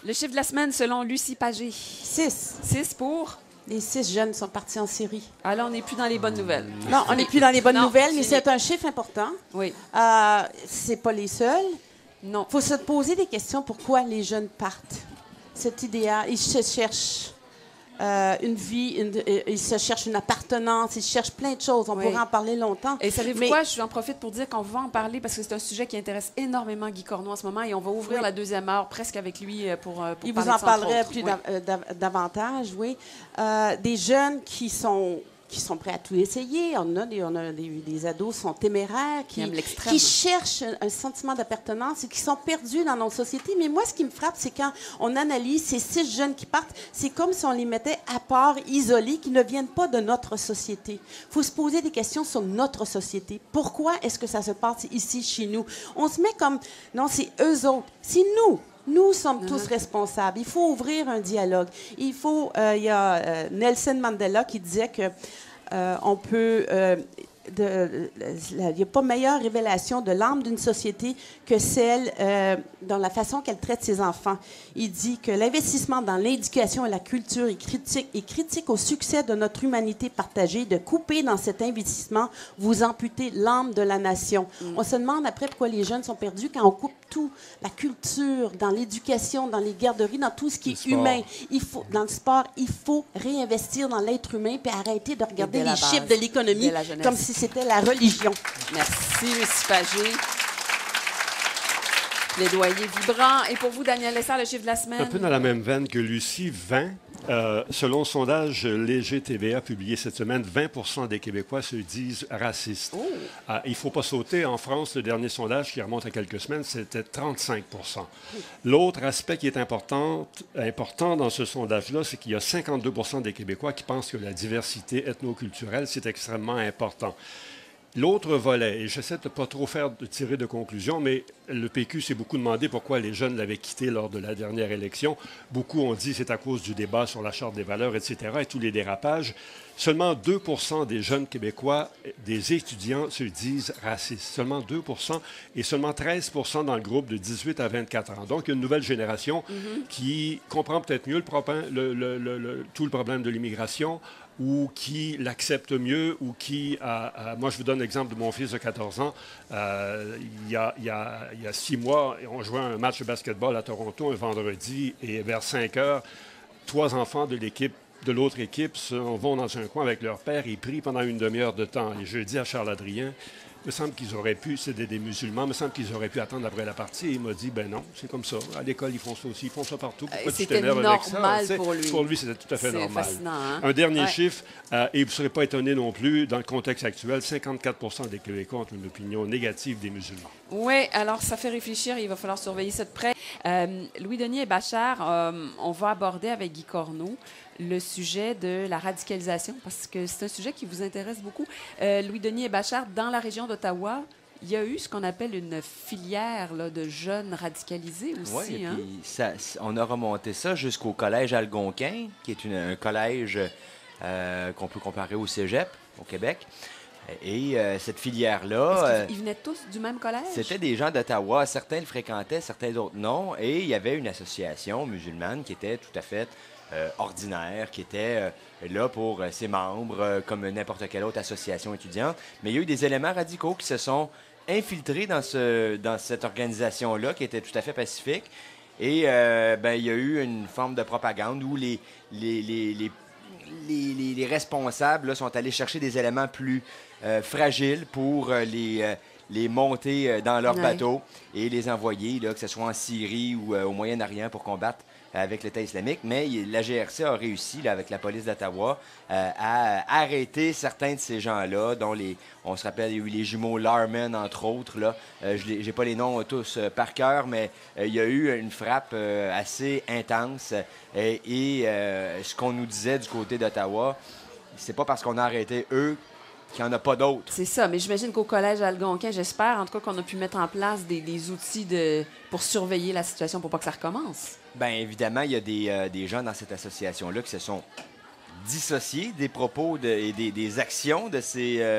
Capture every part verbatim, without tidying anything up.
Le chiffre de la semaine, selon Lucie Pagé. Six. Six pour? Les six jeunes sont partis en série. Ah là, on n'est plus dans les bonnes nouvelles. Non, on n'est plus dans les bonnes Non, nouvelles, mais fini. c'est un chiffre important. Oui. Euh, c'est pas les seuls. Non. Il faut se poser des questions. Pourquoi les jeunes partent? Cet idéal, ils se cherchent euh, une vie, une- euh, ils se cherchent une appartenance, ils cherchent plein de choses. On Oui. pourrait en parler longtemps. Et savez-vous Mais- quoi? Je en profite pour dire qu'on va en parler parce que c'est un sujet qui intéresse énormément Guy Corneau en ce moment et on va ouvrir Oui. la deuxième heure presque avec lui euh, pour, euh, pour Il parler vous en de ça, entre parlerait autres. plus Oui. dav- euh, dav- davantage, oui. Euh, des jeunes qui sont qui sont prêts à tout essayer. On a des, on a des, des ados qui sont téméraires, qui, Qui aiment l'extrême. qui cherchent un, un sentiment d'appartenance et qui sont perdus dans notre société. Mais moi, ce qui me frappe, c'est quand on analyse ces six jeunes qui partent, c'est comme si on les mettait à part, isolés, qui ne viennent pas de notre société. Il faut se poser des questions sur notre société. Pourquoi est-ce que ça se passe ici, chez nous? On se met comme, non, c'est eux autres. C'est nous. Nous sommes tous responsables. Il faut ouvrir un dialogue. Il faut. euh, Il y a euh, Nelson Mandela qui disait que euh, on peut. euh, de- il n'y a pas meilleure révélation de l'âme d'une société que celle euh, dans la façon qu'elle traite ses enfants. Il dit que l'investissement dans l'éducation et la culture est critique, est critique au succès de notre humanité partagée. De couper dans cet investissement, vous amputez l'âme de la nation. On se demande après pourquoi les jeunes sont perdus quand on coupe tout, la culture, dans l'éducation, dans les garderies, dans tout ce qui Le est sport. humain. Il faut, dans le sport, il faut réinvestir dans l'être humain puis arrêter de regarder dès les la base, chiffres de l'économie dès la jeunesse. comme si c'était la religion. Merci, Lucie Pagé. Plaidoyer vibrant. Et pour vous, Daniel Lessard, le chiffre de la semaine? Un peu dans la même veine que Lucie, vingt. Euh, selon le sondage Léger T V A publié cette semaine, vingt pour cent des Québécois se disent racistes. Oh. Euh, il ne faut pas sauter. En France, le dernier sondage qui remonte à quelques semaines, c'était trente-cinq pour cent. L'autre aspect qui est important, important dans ce sondage-là, c'est qu'il y a cinquante-deux pour cent des Québécois qui pensent que la diversité ethnoculturelle, c'est extrêmement important. L'autre volet, et j'essaie de ne pas trop faire de tirer de conclusion, mais le P Q s'est beaucoup demandé pourquoi les jeunes l'avaient quitté lors de la dernière élection. Beaucoup ont dit que c'est à cause du débat sur la Charte des valeurs, et cetera, et tous les dérapages. Seulement deux pour cent des jeunes Québécois, des étudiants, se disent racistes. Seulement deux pour cent et seulement treize pour cent dans le groupe de dix-huit à vingt-quatre ans. Donc, une nouvelle génération qui comprend peut-être mieux le propin- le- le- le- le- tout le problème de l'immigration, ou qui l'accepte mieux, ou qui... a- a- moi, je vous donne l'exemple de mon fils de quatorze ans. Euh, il, y a, il, y a, il y a six mois, on jouait un match de basketball à Toronto un vendredi, et vers cinq heures, trois enfants de l'équipe de l'autre équipe s'en vont dans un coin avec leur père et prient pendant une demi-heure de temps. Et je dis à Charles-Adrien, il me semble qu'ils auraient pu, c'est des, des musulmans, il me semble qu'ils auraient pu attendre après la partie. Et il m'a dit, ben non, c'est comme ça. À l'école, ils font ça aussi, ils font ça partout. Pourquoi tu c'était t'énerves avec ça? normal Tu sais, pour lui. Pour lui, c'était tout à fait C'est normal. fascinant, hein? Un dernier Ouais. chiffre, euh, et vous ne serez pas étonné non plus, dans le contexte actuel, cinquante-quatre pour cent des Québécois ont une opinion négative des musulmans. Oui, alors ça fait réfléchir. Il va falloir surveiller ça de près. Euh, Louis-Denis et Bachar, euh, on va aborder avec Guy Corneau le sujet de la radicalisation, parce que c'est un sujet qui vous intéresse beaucoup. Euh, Louis-Denis et Bachar, dans la région d'Ottawa, il y a eu ce qu'on appelle une filière là, de jeunes radicalisés aussi. Oui, et hein? puis ça- on a remonté ça jusqu'au collège Algonquin, qui est une- un collège euh, qu'on peut comparer au cégep au Québec. Et euh, cette filière-là, Est-ce euh, qu'ils ils venaient tous du même collège? c'était des gens d'Ottawa. Certains le fréquentaient, certains d'autres non. Et il y avait une association musulmane qui était tout à fait euh, ordinaire, qui était euh, là pour euh, ses membres, euh, comme n'importe quelle autre association étudiante. Mais il y a eu des éléments radicaux qui se sont infiltrés dans, ce, dans cette organisation-là, qui était tout à fait pacifique. Et euh, ben, il y a eu une forme de propagande où les, les, les, les, les, les- les responsables là, sont allés chercher des éléments plus euh, fragiles pour euh, les, euh, les monter euh, dans leur Ouais. bateau et les envoyer, là, que ce soit en Syrie ou euh, au Moyen-Orient, pour combattre euh, avec l'État islamique. Mais il- la G R C a réussi, là, avec la police d'Ottawa, euh, à arrêter certains de ces gens-là, dont les, on se rappelle, il y a eu les jumeaux Larman, entre autres. Là. Euh, je n'ai pas les noms euh, tous euh, par cœur, mais euh, il y a eu une frappe euh, assez intense. Euh, et euh, ce qu'on nous disait du côté d'Ottawa, c'est pas parce qu'on a arrêté eux qu'il n'y en a pas d'autres. C'est ça, mais j'imagine qu'au collège Algonquin, j'espère en tout cas qu'on a pu mettre en place des, des outils de, pour surveiller la situation pour pas que ça recommence. Bien, évidemment, il y a des, euh, des gens dans cette association-là qui se sont dissociés des propos de- et des, des actions de ces, euh,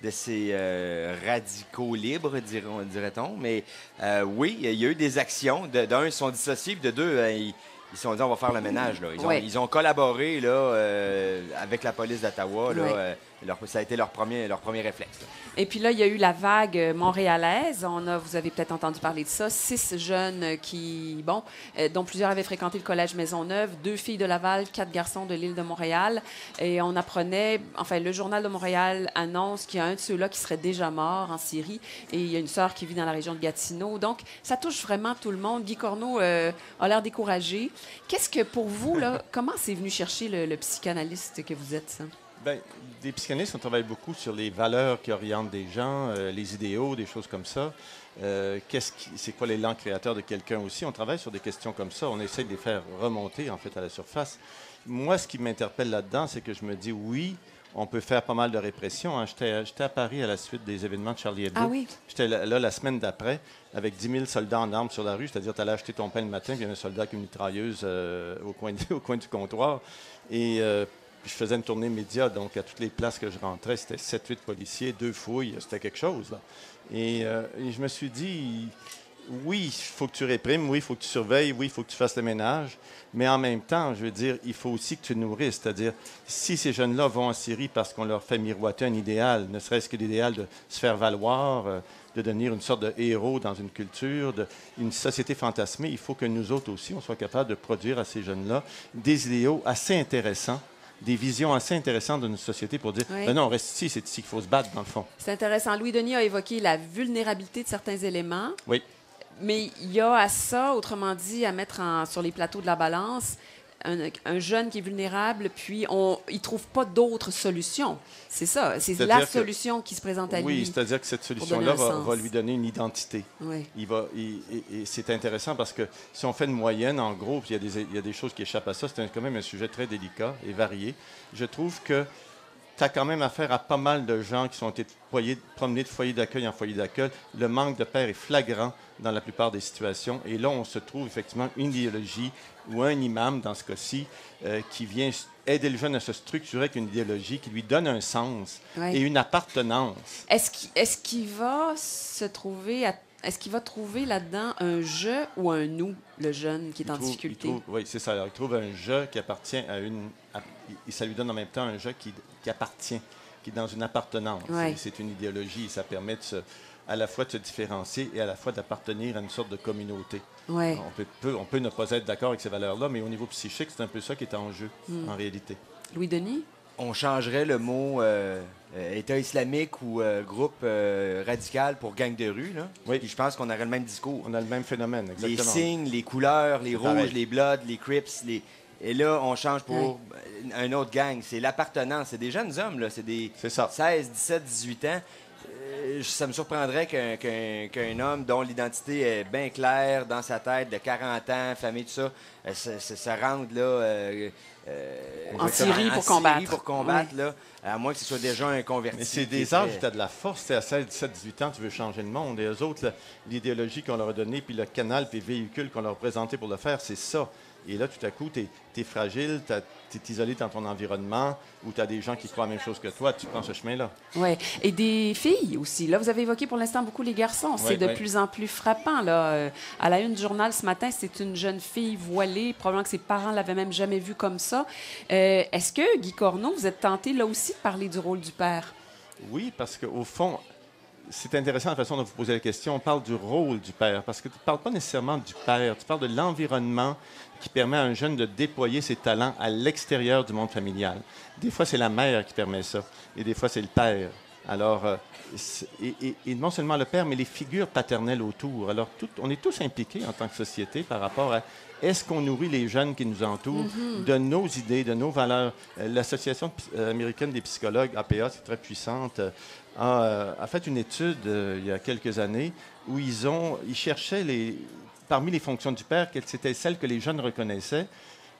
de ces euh, radicaux libres, diront- dirait-on. Mais euh, oui, il y a eu des actions. De- D'un, ils se sont dissociés, puis de deux, euh, ils ils se sont dit on va faire le ménage. Là. Ils, ont, Ouais. ils ont collaboré là, euh, avec la police d'Ottawa. Là, Ouais. euh, leur- ça a été leur premier, leur premier réflexe. Là. Et puis là, il y a eu la vague euh, montréalaise. On a, vous avez peut-être entendu parler de ça. Six jeunes euh, qui, bon, euh, dont plusieurs avaient fréquenté le collège Maisonneuve, deux filles de Laval, quatre garçons de l'île de Montréal. Et on apprenait, enfin, le journal de Montréal annonce qu'il y a un de ceux-là qui serait déjà mort en Syrie. Et il y a une sœur qui vit dans la région de Gatineau. Donc, ça touche vraiment tout le monde. Guy Corneau euh, a l'air découragé. Qu'est-ce que pour vous, là, comment c'est venu chercher le, le psychanalyste que vous êtes, ça? Bien, des psychanalystes, on travaille beaucoup sur les valeurs qui orientent des gens, euh, les idéaux, des choses comme ça. Euh, qu'est-ce qui, c'est quoi l'élan créateur de quelqu'un aussi? On travaille sur des questions comme ça. On essaie de les faire remonter, en fait, à la surface. Moi, ce qui m'interpelle là-dedans, c'est que je me dis, oui, on peut faire pas mal de répression. Hein. J'étais, j'étais à Paris à la suite des événements de Charlie Hebdo. Ah oui? J'étais là, là la semaine d'après avec dix mille soldats en armes sur la rue. C'est-à-dire, tu allais acheter ton pain le matin, puis il y avait un soldat avec une mitrailleuse euh, au, coin, au coin du comptoir. Et euh, puis je faisais une tournée média, donc à toutes les places que je rentrais, c'était sept huit policiers, deux fouilles, c'était quelque chose. Là. Et, euh, et je me suis dit, oui, il faut que tu réprimes, oui, il faut que tu surveilles, oui, il faut que tu fasses le ménage, mais en même temps, je veux dire, il faut aussi que tu nourrisses. C'est-à-dire, si ces jeunes-là vont en Syrie parce qu'on leur fait miroiter un idéal, ne serait-ce que l'idéal de se faire valoir, euh, de devenir une sorte de héros dans une culture, de, une société fantasmée, il faut que nous autres aussi, on soit capables de produire à ces jeunes-là des idéaux assez intéressants, des visions assez intéressantes de notre société pour dire, Oui. ben non, reste ici, c'est ici qu'il faut se battre, dans le fond. C'est intéressant. Louis Denis a évoqué la vulnérabilité de certains éléments. Oui. Mais il y a à ça, autrement dit, à mettre en- sur les plateaux de la balance, un, un jeune qui est vulnérable, puis on, il ne trouve pas d'autre solution. C'est ça. C'est C'est-à-dire la que- solution qui se présente à lui. Oui, c'est-à-dire que cette donner solution-là un va, sens. va lui donner une identité. Oui. Il va, il- et, et c'est intéressant parce que si on fait une moyenne, en gros, puis il y, a des- il y a des choses qui échappent à ça, c'est un- quand même un sujet très délicat et varié. Je trouve que tu as quand même affaire à pas mal de gens qui sont été foyer- promenés de foyer d'accueil en foyer d'accueil. Le manque de père est flagrant dans la plupart des situations. Et là, on se trouve effectivement une idéologie ou un imam, dans ce cas-ci, euh, qui vient s- aider le jeune à se structurer avec une idéologie qui lui donne un sens Oui. et une appartenance. Est-ce qu'il est-ce qu'il va se trouver à- est-ce qu'il va trouver là-dedans un je ou un nous, le jeune qui est Il en trouve- difficulté? il trouve- oui, c'est ça. Alors, il trouve un jeu qui appartient à une... à- et ça lui donne en même temps un jeu qui, qui appartient, qui est dans une appartenance. Ouais. Et c'est une idéologie. Ça permet de se, à la fois de se différencier et à la fois d'appartenir à une sorte de communauté. Ouais. On peut, peut- on peut ne pas être d'accord avec ces valeurs-là, mais au niveau psychique, c'est un peu ça qui est en jeu, Hmm. en réalité. Louis Denis? On changerait le mot euh, euh, État islamique ou euh, groupe euh, radical pour gang de rue. Là. Oui. Puis je pense qu'on aurait le même discours. On a le même phénomène, Les exactement. signes, les couleurs, les C'est rouges, pareil. les bloods, les crips, les... Et là, on change pour Ouais. un autre gang. C'est l'appartenance. C'est des jeunes hommes, là. C'est des C'est ça. seize, dix-sept, dix-huit ans. Euh, ça me surprendrait qu'un qu'un- qu'un homme dont l'identité est bien claire dans sa tête, de quarante ans, famille, tout ça, euh, se, se- se rende là, euh, euh, En Syrie pour Syrie combattre. pour combattre, là, à moins que ce soit déjà un converti. Mais c'est qui des est âges très- où tu as de la force. C'est à seize, dix-sept, dix-huit ans, tu veux changer le monde. Et eux autres, là, l'idéologie qu'on leur a donnée, puis le canal, puis les véhicules qu'on leur a présentés pour le faire, c'est ça. Et là, tout à coup, tu es fragile, tu es isolé dans ton environnement, ou tu as des gens qui croient la même chose que toi, tu prends ce chemin-là. Oui. Et des filles aussi. Là, vous avez évoqué pour l'instant beaucoup les garçons. C'est Oui, de oui. plus en plus frappant. Là. Euh, à la une du journal ce matin, c'est une jeune fille voilée. Probablement que ses parents l'avaient même jamais vue comme ça. Euh, Est-ce que, Guy Corneau, vous êtes tenté là aussi de parler du rôle du père? Oui, parce qu'au fond, c'est intéressant la façon dont vous posez la question. On parle du rôle du père, parce que tu ne parles pas nécessairement du père, tu parles de l'environnement qui permet à un jeune de déployer ses talents à l'extérieur du monde familial. Des fois, c'est la mère qui permet ça, et des fois, c'est le père. Alors, euh, c'est- et, et- et non seulement le père, mais les figures paternelles autour. Alors, tout- on est tous impliqués en tant que société par rapport à est-ce qu'on nourrit les jeunes qui nous entourent de nos idées, de nos valeurs. Euh, L'Association euh, américaine des psychologues, A P A, c'est très puissante, euh, a, euh, a fait une étude euh, il y a quelques années où ils, ont, ils cherchaient les, parmi les fonctions du père, quelles étaient celles que les jeunes reconnaissaient.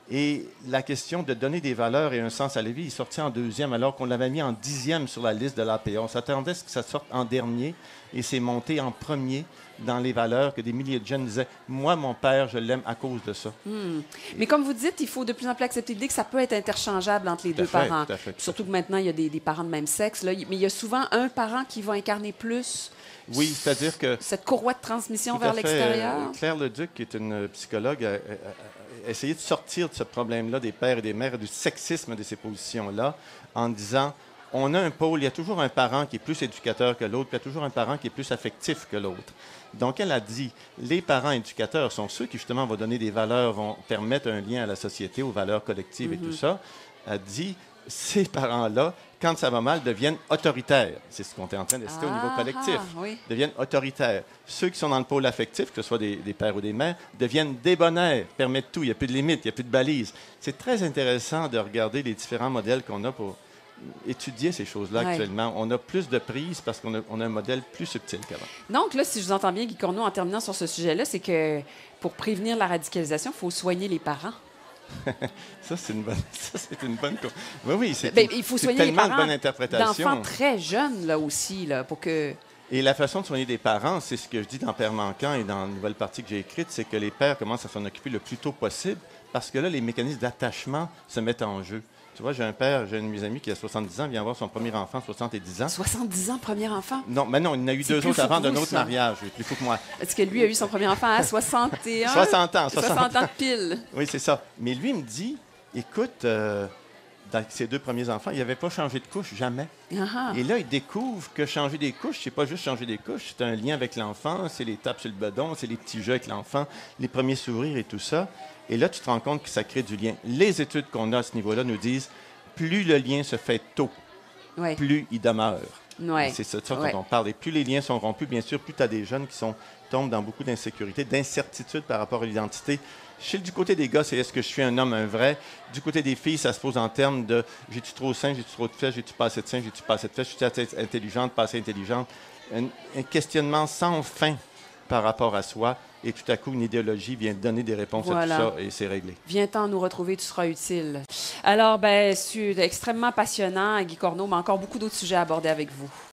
Et la question de donner des valeurs et un sens à la vie est sortie en deuxième, alors qu'on l'avait mis en dixième sur la liste de l'A P A. On s'attendait à ce que ça sorte en dernier, et c'est monté en premier dans les valeurs que des milliers de jeunes disaient « Moi, mon père, je l'aime à cause de ça. Hmm. Mais comme vous dites, il faut de plus en plus accepter l'idée que ça peut être interchangeable entre les Tout à deux fait, parents. tout à fait, tout à Surtout que maintenant, il y a des, des parents de même sexe. Là. Mais il y a souvent un parent qui va incarner plus Oui, c'est-à-dire que... cette courroie de transmission Tout à vers fait. l'extérieur. Euh, Claire Leduc, qui est une psychologue, a, a- a essayé de sortir de ce problème-là des pères et des mères et du sexisme de ces positions-là en disant on a un pôle, il y a toujours un parent qui est plus éducateur que l'autre, puis il y a toujours un parent qui est plus affectif que l'autre. Donc, elle a dit les parents éducateurs sont ceux qui, justement, vont donner des valeurs, vont permettre un lien à la société, aux valeurs collectives et tout ça. Elle dit ces parents-là, quand ça va mal, deviennent autoritaires. C'est ce qu'on est en train d'essayer au niveau Ah, collectif. ah, oui. Deviennent autoritaires. Ceux qui sont dans le pôle affectif, que ce soit des, des pères ou des mères, deviennent débonnaires, permettent tout. Il n'y a plus de limites, il n'y a plus de balises. C'est très intéressant de regarder les différents modèles qu'on a pour étudier ces choses-là Ouais. actuellement. On a plus de prise parce qu'on a, on a un modèle plus subtil qu'avant. Donc, là, si je vous entends bien, Guy Corneau, en terminant sur ce sujet-là, c'est que pour prévenir la radicalisation, il faut soigner les parents. Ça, c'est une bonne... Ça, c'est une bonne... co- Oui, oui, c'est Ben, une- il faut c'est soigner les tellement de parents bonne interprétation. d'enfants très jeunes, là aussi, là, pour que... Et la façon de soigner des parents, c'est ce que je dis dans Père manquant et dans la nouvelle partie que j'ai écrite, c'est que les pères commencent à s'en occuper le plus tôt possible parce que là, les mécanismes d'attachement se mettent en jeu. Tu vois, j'ai un père, j'ai un de mes amis qui a soixante-dix ans, vient avoir son premier enfant à soixante-dix ans. soixante-dix ans, premier enfant. Non, mais non, il en a eu C'est deux plus autres fou avant que d'un vous, autre ça. mariage. Il est plus fou que moi. Est-ce que lui a eu son premier enfant à soixante et un? soixante ans. soixante soixante ans de pile. Oui, c'est ça. Mais lui, il me dit, écoute, euh, dans ses deux premiers enfants, il n'avait pas changé de couche, jamais. Ah. Et là, il découvre que changer des couches, c'est pas juste changer des couches, c'est un lien avec l'enfant, c'est les tapes sur le bedon, c'est les petits jeux avec l'enfant, les premiers sourires et tout ça. Et là, tu te rends compte que ça crée du lien. Les études qu'on a à ce niveau-là nous disent, plus le lien se fait tôt, Ouais. plus il demeure. Ouais. Et c'est ça, de ça Ouais. dont on parle. Et plus les liens sont rompus, bien sûr, plus tu as des jeunes qui sont, tombent dans beaucoup d'insécurité, d'incertitude par rapport à l'identité. Chez, du côté des gars, c'est est-ce que je suis un homme, un vrai? Du côté des filles, ça se pose en termes de j'ai-tu trop de seins, j'ai-tu trop de fesses, j'ai-tu pas assez de seins, j'ai-tu pas assez de fesses, je suis assez intelligente, pas assez intelligente. Un, un questionnement sans fin par rapport à soi. Et tout à coup, une idéologie vient donner des réponses Voilà. à tout ça et c'est réglé. Viens-t'en nous retrouver, tu seras utile. Alors, ben, c'est extrêmement passionnant, Guy Corneau, mais encore beaucoup d'autres sujets à aborder avec vous.